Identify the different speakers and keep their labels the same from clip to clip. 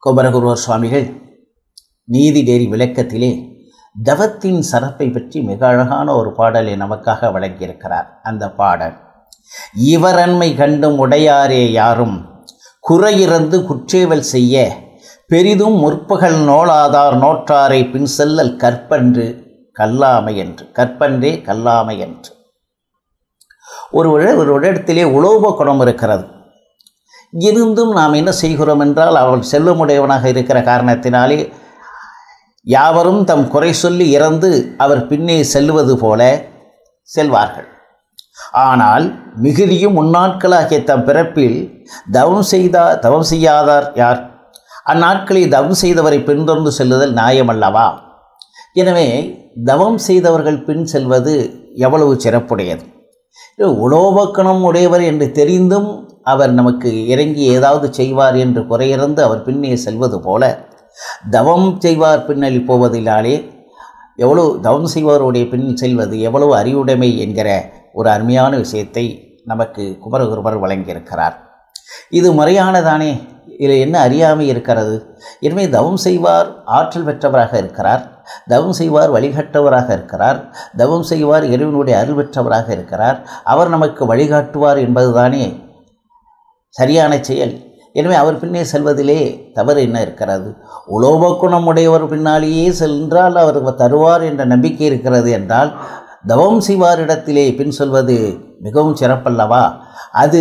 Speaker 1: குமரகுருவர் சுவாமிகள் நீதிநெறி விளக்கத்திலே தவத்தின் சிறப்பை பற்றி மிக அழகான ஒரு பாடலை நமக்காக வழங்கியிருக்கிறார். அந்த பாடல், இவரன்மை கண்டும் உடையாரே யாரும் குறையிறந்து குற்றேவல் செய்ய பெரிதும் முற்பகல் நோளாதார் நோற்றாரை பின் செல்லல் கற்பன்று கல்லாமை என்று. கற்பன்றே கல்லாமை என்று. ஒரு இடத்திலே உலோப குணம் இருக்கிறது. இருந்தும் நாம் என்ன செய்கிறோம் என்றால், அவள் செல்வமுடையவனாக இருக்கிற காரணத்தினாலே யாவரும் தம் குறை சொல்லி இறந்து அவர் பின்னே செல்வது போல செல்வார்கள். ஆனால் மிகுதியும் முன்னாட்களாகிய தம் பிறப்பில் தவம் செய்யாதார் யார்? அந்நாட்களில் தவம் செய்தவரை பின்தொடர்ந்து செல்லுதல் நியாயமல்லவா? எனவே தவம் செய்தவர்கள் பின் செல்வது எவ்வளவு சிறப்புடையது. உலோபக்கணம் உடையவர் என்று தெரிந்தும் அவர் நமக்கு இறங்கி ஏதாவது செய்வார் என்று குறையிறந்து அவர் பின்னே செல்வது போல, தவம் செய்வார் பின்னலி போவதினாலே எவ்வளவு தவம் செய்வாருடைய பின் செல்வது எவ்வளவு அறிவுடைமை என்கிற ஒரு அருமையான விஷயத்தை நமக்கு குமரகுருவர் வழங்கியிருக்கிறார். இது முறையானதானே? இதில் என்ன அறியாமை இருக்கிறது? எனவே தவம் செய்வார் ஆற்றல் பெற்றவராக இருக்கிறார், தவம் செய்வார் வழிகாட்டவராக இருக்கிறார், தவம் செய்வார் இறைவனுடைய அருள் பெற்றவராக இருக்கிறார், அவர் நமக்கு வழிகாட்டுவார் என்பதுதானே சரியான செயல். எனவே அவர் பின்னே செல்வதிலே தவறு என்ன இருக்கிறது? உலோபக்குணம் உடையவர் பின்னாலேயே சென்றால் அவர் தருவார் என்ற நம்பிக்கை இருக்கிறது என்றால், தவம் செய்வாரிடத்திலே பின் சொல்வது மிகவும் சிறப்பல்லவா? அது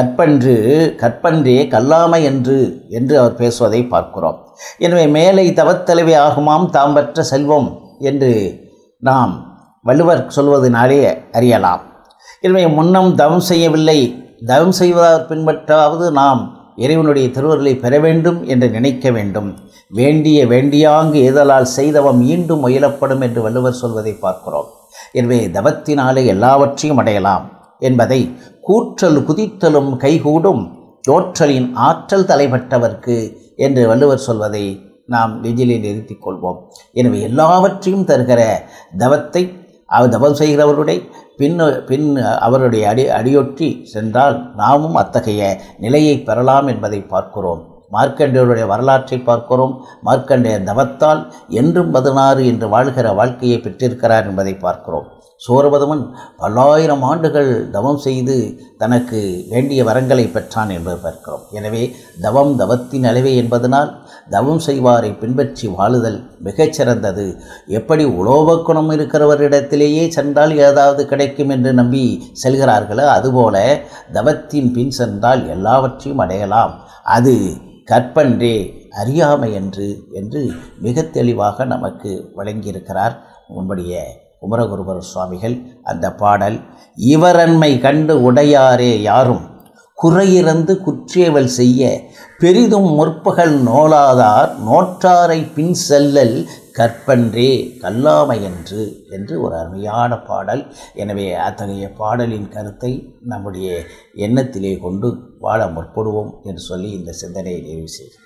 Speaker 1: கற்பன்றே கல்லாமை என்று அவர் பேசுவதை பார்க்கிறோம். எனவே மேலை தவத்தலைவி ஆகுமாம் தாம் பெற்ற செல்வம் என்று நாம் வள்ளுவர் சொல்வதனாலே அறியலாம். எனவே முன்னம் தவம் செய்யவில்லை, தவம் செய்வதால் பின்பற்றாவது நாம் இறைவனுடைய திருவருளை பெற வேண்டும் என்று நினைக்க வேண்டும். வேண்டியாங்கு ஏதலால் செய்தவம் மீண்டும் முயலப்படும் என்று வள்ளுவர் சொல்வதை பார்க்கிறோம். எனவே தவத்தினாலே எல்லாவற்றையும் அடையலாம் என்பதை கூற்றல் குதித்தலும் கைகூடும் தோற்றலின் ஆற்றல் தலைப்பட்டவர்க்கு என்று வள்ளுவர் சொல்வதை நாம் நெஞ்சிலே நிறுத்திக் கொள்வோம். எனவே எல்லாவற்றையும் தருகிற தவத்தை தவம் செய்கிறவருடைய பின் அவருடைய அடியொற்றி சென்றால் நாமும் அத்தகைய நிலையை பெறலாம் என்பதை பார்க்கிறோம். மார்க்கண்டேயருடைய வரலாற்றை பார்க்கிறோம். மார்க்கண்டேயர் தவத்தால் என்றும் 16 என்று வாழ்கிற வாழ்க்கையை பெற்றிருக்கிறார் என்பதை பார்க்கிறோம். சூரபதமன் பல்லாயிரம் ஆண்டுகள் தவம் செய்து தனக்கு வேண்டிய வரங்களை பெற்றான் என்பதை பார்க்கிறோம். எனவே தவத்தின் அளவே என்பதனால் தவம் செய்வாரை பின்பற்றி வாழுதல் மிகச்சிறந்தது. எப்படி உலோபக்குணம் இருக்கிறவரிடத்திலேயே சென்றால் ஏதாவது கிடைக்கும் என்று நம்பி செல்கிறார்களோ, அதுபோல தவத்தின் பின் சென்றால் எல்லாவற்றையும் அடையலாம். அது கற்பன்றே அறியாமை என்று மிக தெளிவாக நமக்கு வழங்கியிருக்கிறார் நம்முடைய குமரகுருவர் சுவாமிகள். அந்த பாடல், இவரன்மை கண்டு உடையாரே யாரும் குறையிறந்து குற்றேவல் செய்ய பெரிதும் முற்பகல் நோளாதார் நோற்றாரை பின் செல்லல் கற்பன்றே கல்லாமை என்று ஒரு அருமையான பாடல். எனவே அத்தகைய பாடலின் கருத்தை நம்முடைய எண்ணத்திலே கொண்டு வாழ முற்படுவோம் என்று சொல்லி இந்த சிந்தனையை நிறைவு செய்கிறேன்.